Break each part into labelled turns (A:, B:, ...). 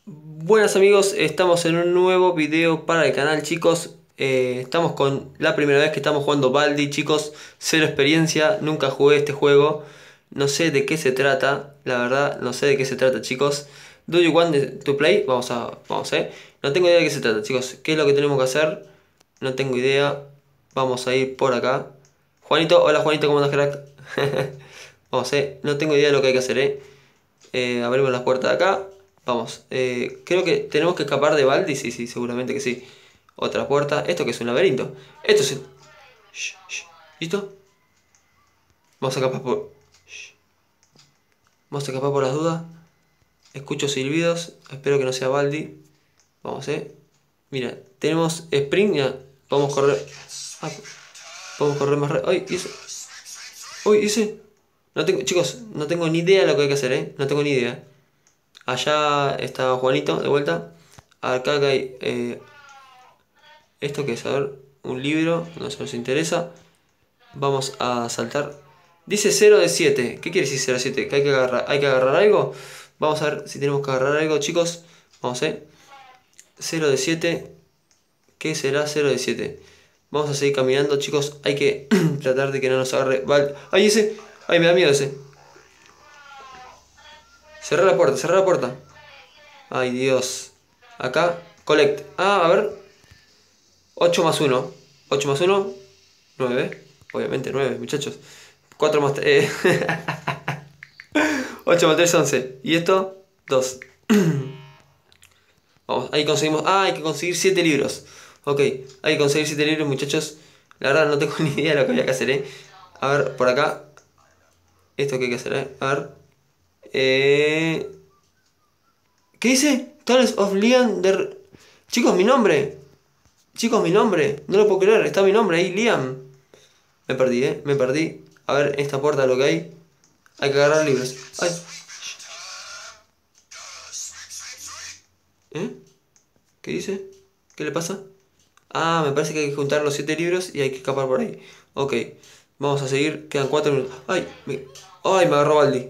A: Buenas amigos, estamos en un nuevo video para el canal, chicos. Estamos con la primera vez que estamos jugando Baldi, chicos. Cero experiencia, nunca jugué este juego. No sé de qué se trata, la verdad, no sé de qué se trata, chicos. Do you want to play? Vamos. No tengo idea de qué se trata, chicos. ¿Qué es lo que tenemos que hacer? No tengo idea. Vamos a ir por acá. Juanito, hola Juanito, ¿cómo andas, crack? Vamos. No tengo idea de lo que hay que hacer, abrimos las puertas de acá. Vamos. Creo que tenemos que escapar de Baldi. Sí, sí, seguramente que sí. Otra puerta. ¿Esto que es un laberinto? Esto es... Shh, shh. ¿Listo? Vamos a escapar por... Shh. Vamos a escapar por las dudas. Escucho silbidos. Espero que no sea Baldi. Vamos. Mira, tenemos sprint. Ya. Podemos correr. Ah, podemos correr más rápido. ¡Ay! ¿Hice? ¡Uy! ¿Hice? No tengo... Chicos, no tengo ni idea de lo que hay que hacer, No tengo ni idea. Allá está Juanito, de vuelta. Acá hay... ¿esto qué es? A ver, un libro, no se nos interesa. Vamos a saltar. Dice 0 de 7. ¿Qué quiere decir 0 de 7? ¿Que hay que agarrar algo? Vamos a ver si tenemos que agarrar algo, chicos. Vamos. 0 de 7. ¿Qué será 0 de 7? Vamos a seguir caminando, chicos. Hay que tratar de que no nos agarre. Vale. ¡Ay, ese! ¡Ay, me da miedo ese! Cerrá la puerta, cerrá la puerta. Ay, Dios. Acá, collect. Ah, a ver. 8 más 1. 8 más 1. 9. Obviamente 9, muchachos. 4 más 3. 8 más 3, 11. ¿Y esto? 2. Vamos, ahí conseguimos. Ah, hay que conseguir 7 libros. Ok, hay que conseguir 7 libros, muchachos. La verdad no tengo ni idea de lo que había que hacer. A ver, por acá. Esto que hay que hacer. A ver. Eh... ¿Qué dice? Tales of Liam de... Chicos, mi nombre. Chicos, mi nombre. No lo puedo creer. Está mi nombre ahí, Liam. Me perdí. Me perdí. A ver, en esta puerta lo que hay. Hay que agarrar libros. Ay. ¿Eh? ¿Qué dice? ¿Qué le pasa? Ah, me parece que hay que juntar los 7 libros y hay que escapar por ahí. Ok. Vamos a seguir. Quedan 4 minutos. ¡Ay! ¡Ay! Me agarró Baldi.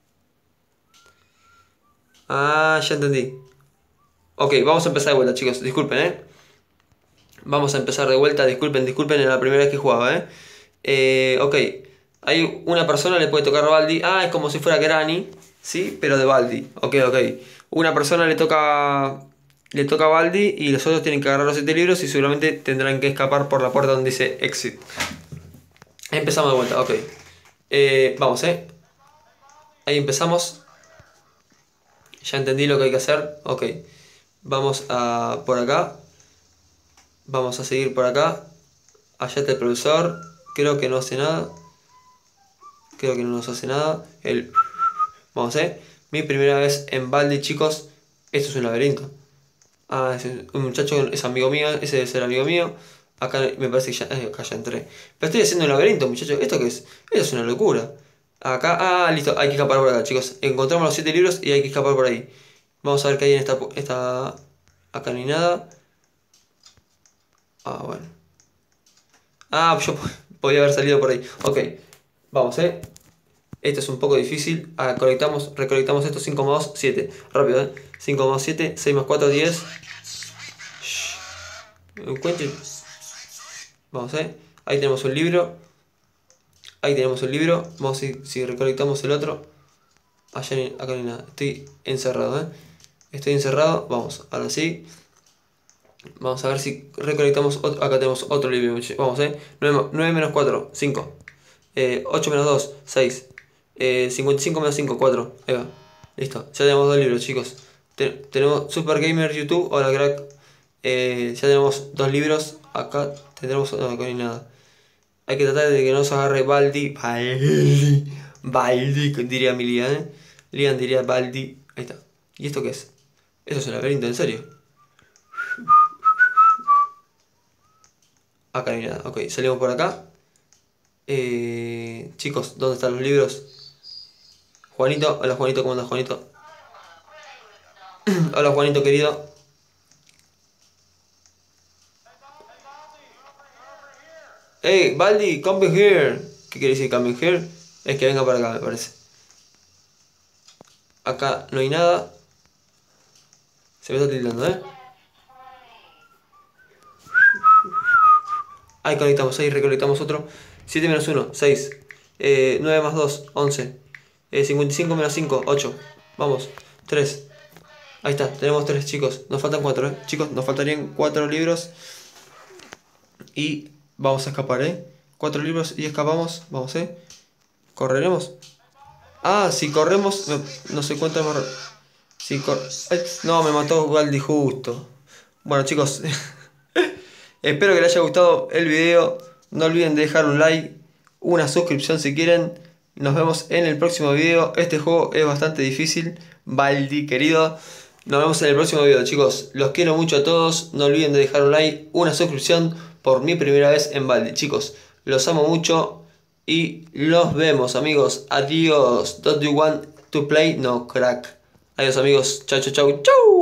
A: Ah, ya entendí. Ok, vamos a empezar de vuelta, chicos. Disculpen. Vamos a empezar de vuelta. Disculpen, es la primera vez que jugaba, ok. Hay una persona le puede tocar a Baldi. Ah, es como si fuera Granny. ¿Sí? Pero de Baldi. Ok. Una persona le toca. Le toca a Baldi y los otros tienen que agarrar los 7 libros y seguramente tendrán que escapar por la puerta donde dice exit. Empezamos de vuelta, ok. Vamos. Ahí empezamos. Ya entendí lo que hay que hacer. Ok. Vamos a por acá. Vamos a seguir por acá. Allá está el profesor. Creo que no hace nada. Creo que no nos hace nada. Vamos. Mi primera vez en Baldi, chicos. Esto es un laberinto. Ah, un muchacho es amigo mío. Ese debe ser amigo mío. Acá me parece que ya, acá ya entré. Pero estoy haciendo un laberinto, muchachos. ¿Esto qué es? Esto es una locura. Acá, listo. Hay que escapar por acá, chicos. Encontramos los 7 libros y hay que escapar por ahí. Vamos a ver qué hay en esta... Acá ni nada. Ah, bueno. Ah, yo podía haber salido por ahí. Ok. Vamos. Esto es un poco difícil. Recolectamos esto. 5 más 2, 7. Rápido. 5 más 7, 6 más 4, 10. Shh. Encuentre. Vamos. Ahí tenemos un libro. Ahí tenemos el libro. Vamos a ver si recolectamos el otro. Acá no hay nada. Estoy encerrado. Estoy encerrado. Vamos. Ahora sí. Vamos a ver si recolectamos otro. Acá tenemos otro libro. Vamos. 9 menos 4, 5. 8 menos 2, 6. 55 menos 5, 4. Ahí va. Listo. Ya tenemos 2 libros, chicos. Tenemos Super Gamer YouTube. Hola, crack. Ya tenemos 2 libros. Acá tendremos. No, acá no hay nada. Hay que tratar de que no se agarre Baldi. Baldi, diría mi Lian. Lian diría Baldi. Ahí está. ¿Y esto qué es? Eso es un laberinto, en serio. Acá no hay nada. Ok, salimos por acá. Chicos, ¿dónde están los libros? Juanito, hola Juanito, ¿cómo andas Juanito? Hola Juanito querido. Hey, Baldi, come here. ¿Qué quiere decir come here? Es que venga para acá, me parece. Acá no hay nada. Se me está tildando, Ahí conectamos, ahí reconectamos otro. 7 menos 1, 6. 9 más 2, 11. 55 menos 5, 8. Vamos, 3. Ahí está, tenemos 3 chicos. Nos faltan 4, Chicos, nos faltarían 4 libros. Y vamos a escapar, 4 libros y escapamos. Vamos, ¿Correremos? Ah, si corremos, no sé cuánto más. Si Ay, no, me mató Baldi justo. Bueno, chicos, espero que les haya gustado el video. No olviden de dejar un like, una suscripción si quieren. Nos vemos en el próximo video. Este juego es bastante difícil, Baldi querido. Nos vemos en el próximo video, chicos. Los quiero mucho a todos. No olviden de dejar un like, una suscripción por mi primera vez en Baldi, chicos. Los amo mucho y los vemos, amigos. Adiós. Don't you want to play? No, crack. Adiós, amigos. Chau, chau, chau, chau.